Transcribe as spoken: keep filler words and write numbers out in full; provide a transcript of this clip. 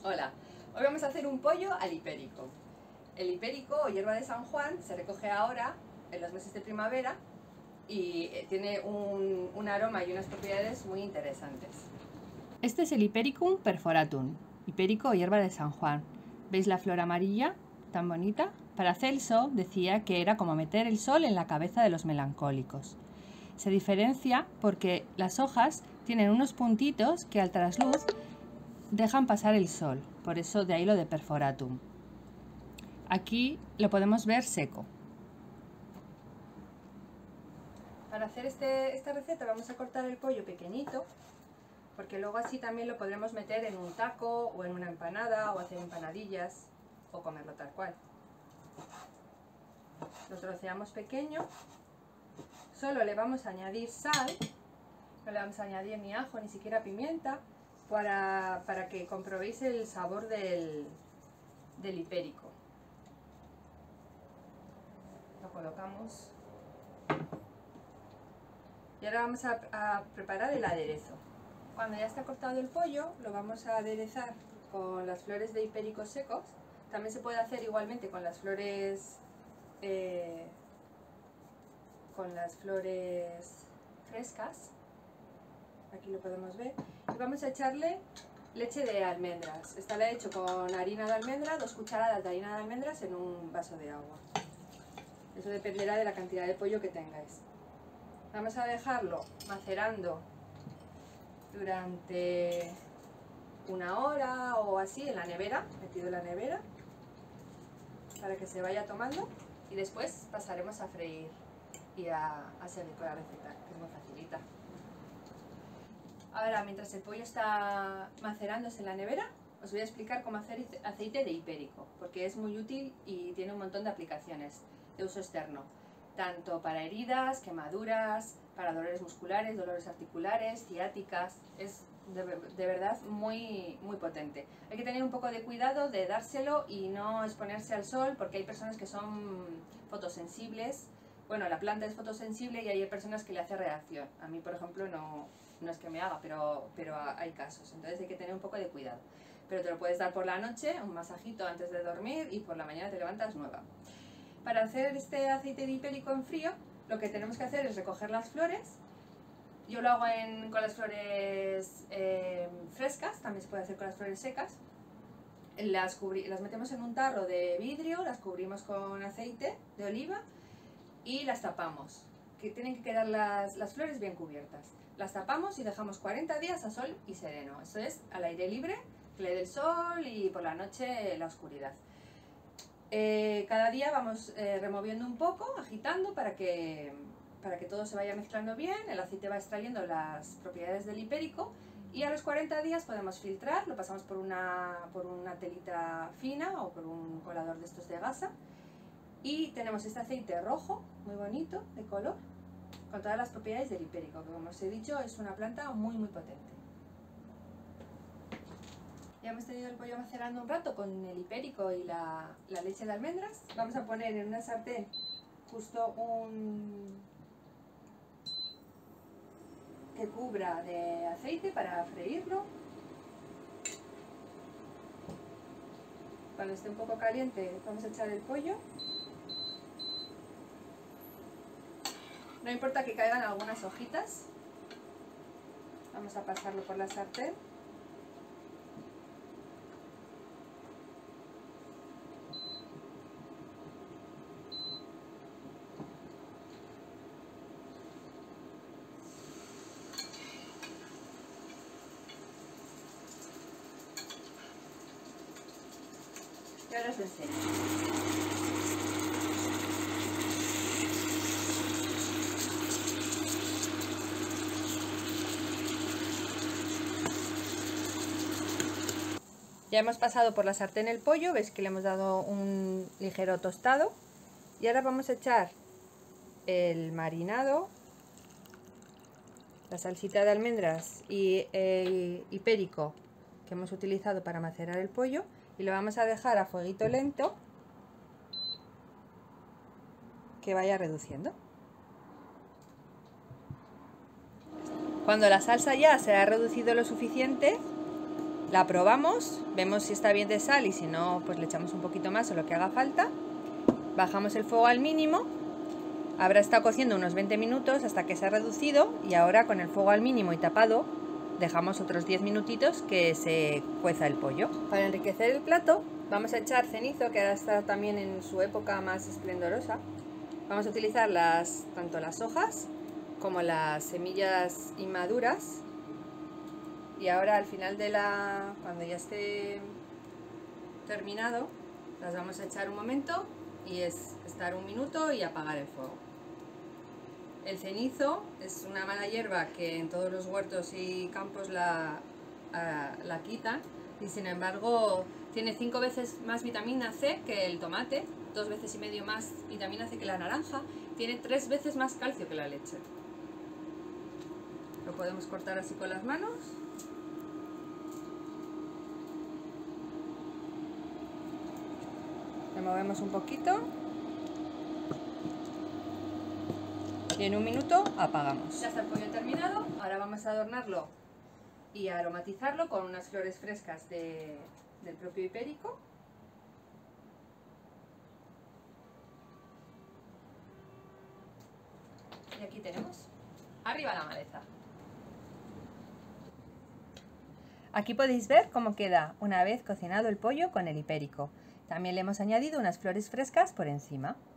Hola, hoy vamos a hacer un pollo al hipérico. El hipérico o hierba de San Juan se recoge ahora en los meses de primavera y tiene un, un aroma y unas propiedades muy interesantes. Este es el Hipericum perforatum, hipérico o hierba de San Juan. ¿Veis la flor amarilla tan bonita? Paracelso decía que era como meter el sol en la cabeza de los melancólicos. Se diferencia porque las hojas tienen unos puntitos que al trasluz dejan pasar el sol, por eso de ahí lo de perforatum. Aquí lo podemos ver seco. Para hacer este, esta receta vamos a cortar el pollo pequeñito, porque luego así también lo podremos meter en un taco o en una empanada o hacer empanadillas o comerlo tal cual. Lo troceamos pequeño, solo le vamos a añadir sal, no le vamos a añadir ni ajo ni siquiera pimienta, para, para que comprobéis el sabor del, del hipérico. Lo colocamos y ahora vamos a, a preparar el aderezo. Cuando ya está cortado el pollo lo vamos a aderezar con las flores de hipérico secos. También se puede hacer igualmente con las flores eh, con las flores frescas. Aquí lo podemos ver. Y vamos a echarle leche de almendras. Esta la he hecho con harina de almendra, dos cucharadas de harina de almendras en un vaso de agua. Eso dependerá de la cantidad de pollo que tengáis. Vamos a dejarlo macerando durante una hora o así en la nevera, metido en la nevera, para que se vaya tomando, y después pasaremos a freír y a, a seguir con la receta, que es muy facilita. Ahora, mientras el pollo está macerándose en la nevera, os voy a explicar cómo hacer aceite de hipérico, porque es muy útil y tiene un montón de aplicaciones de uso externo, tanto para heridas, quemaduras, para dolores musculares, dolores articulares, ciáticas. Es de, de verdad muy, muy potente. Hay que tener un poco de cuidado de dárselo y no exponerse al sol, porque hay personas que son fotosensibles. Bueno, la planta es fotosensible y hay personas que le hace reacción. A mí, por ejemplo, no, no es que me haga, pero, pero hay casos. Entonces hay que tener un poco de cuidado. Pero te lo puedes dar por la noche, un masajito antes de dormir, y por la mañana te levantas nueva. Para hacer este aceite de hipérico en frío, lo que tenemos que hacer es recoger las flores. Yo lo hago en, con las flores eh, frescas, también se puede hacer con las flores secas. Las, cubri las metemos en un tarro de vidrio, las cubrimos con aceite de oliva y las tapamos. Que tienen que quedar las, las flores bien cubiertas. Las tapamos y dejamos cuarenta días a sol y sereno. Eso es al aire libre, que le dé el sol, y por la noche la oscuridad. Eh, cada día vamos eh, removiendo un poco, agitando para que, para que todo se vaya mezclando bien. El aceite va extrayendo las propiedades del hipérico y a los cuarenta días podemos filtrar. Lo pasamos por una, por una telita fina o por un colador de estos de gasa y tenemos este aceite rojo, muy bonito, de color, con todas las propiedades del hipérico, que como os he dicho es una planta muy muy potente. Ya hemos tenido el pollo macerando un rato con el hipérico y la, la leche de almendras. Vamos a poner en una sartén justo un que cubra de aceite para freírlo. Cuando esté un poco caliente vamos a echar el pollo. No importa que caigan algunas hojitas. Vamos a pasarlo por la sartén. Y ahora os enseño. Ya hemos pasado por la sartén el pollo, veis que le hemos dado un ligero tostado. Y ahora vamos a echar el marinado, la salsita de almendras y el hipérico que hemos utilizado para macerar el pollo, y lo vamos a dejar a fueguito lento que vaya reduciendo. Cuando la salsa ya se ha reducido lo suficiente, La probamos, vemos si está bien de sal y si no, pues le echamos un poquito más o lo que haga falta. Bajamos el fuego al mínimo. Habrá estado cociendo unos veinte minutos hasta que se ha reducido y ahora con el fuego al mínimo y tapado dejamos otros diez minutitos que se cueza el pollo. Para enriquecer el plato vamos a echar cenizo, que ahora está también en su época más esplendorosa. Vamos a utilizar las, tanto las hojas como las semillas inmaduras. Y ahora al final de la, cuando ya esté terminado, las vamos a echar un momento y es estar un minuto y apagar el fuego. El cenizo es una mala hierba que en todos los huertos y campos la, uh, la quitan, y sin embargo tiene cinco veces más vitamina C que el tomate, dos veces y medio más vitamina C que la naranja, tiene tres veces más calcio que la leche. Lo podemos cortar así con las manos. Removemos un poquito y en un minuto apagamos. Ya está el pollo terminado. Ahora vamos a adornarlo y a aromatizarlo con unas flores frescas de, del propio hipérico. Y aquí tenemos arriba la maleza. Aquí podéis ver cómo queda una vez cocinado el pollo con el hipérico. También le hemos añadido unas flores frescas por encima.